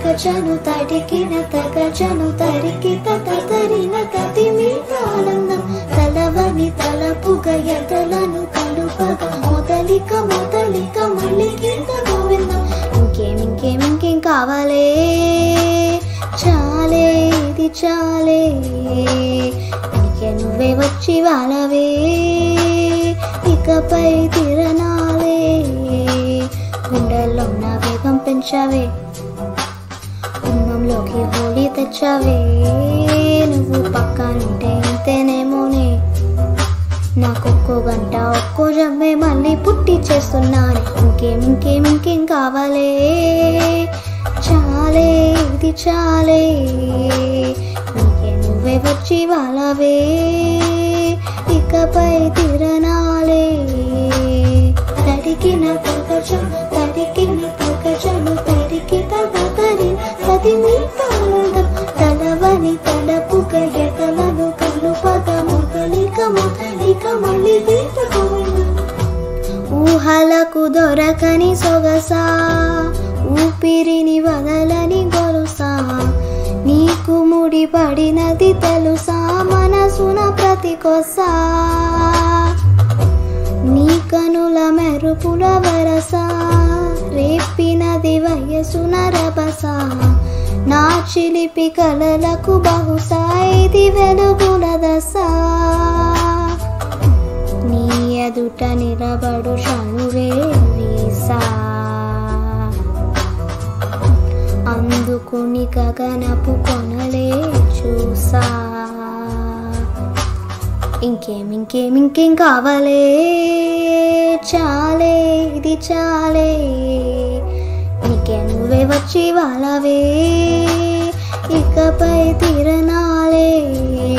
తగచను తడికిన తగచను తరికి తరిన కతి మీద ఆనందం తలవని తలపుగ ఎదలను కలుపగ మొదలిక మళ్ళీ గీత గోవిందం ఇంకేం కావాలే చాలే ఇది చాలే నీకే నువ్వే వచ్చి వాళ్ళవే ఇకపై తిరణాలే గుండెల్లో నా వేగం పెంచావే కుటుంబంలోకి హోలీ తెచ్చావే నువ్వు పక్కనుంటే ఇంతేనేమోనే నాకొక్కో గంట ఒక్కో జమ్మే మళ్ళీ పుట్టి చేస్తున్నాను ఇంకేం కావాలే చాలే ఇది చాలే నీకే నువ్వే వచ్చి వాళ్ళవే ఇకపై తిరణాలే తడికిన తగచను తరికి తరిన కది మీద ఆనందం తలవని తలపుగ ఎదలను కలుపగ మొదలిక మళ్ళీ గీత గోవిందం ఊహలకు దొరకని సొగసా ఊపిరిని వదలని గొలుసా నీకు ముడి పడినది తెలుసా మనసున ప్రతి కొసా నీ కనుల మెరుపుల వరస రేపినది వయసున రభస నా చిలిపి కలలకు బహుశా ఇది వెలుగుల దశ నీ ఎదుట నిలబడు చనువే వీసా అందుకుని గగనపు కొనలే చూసా ఇంకేం కావాలే చాలే ఇది చాలే నీకే నువ్వే వచ్చి వాళ్ళవే ఇకపై తిరణాలే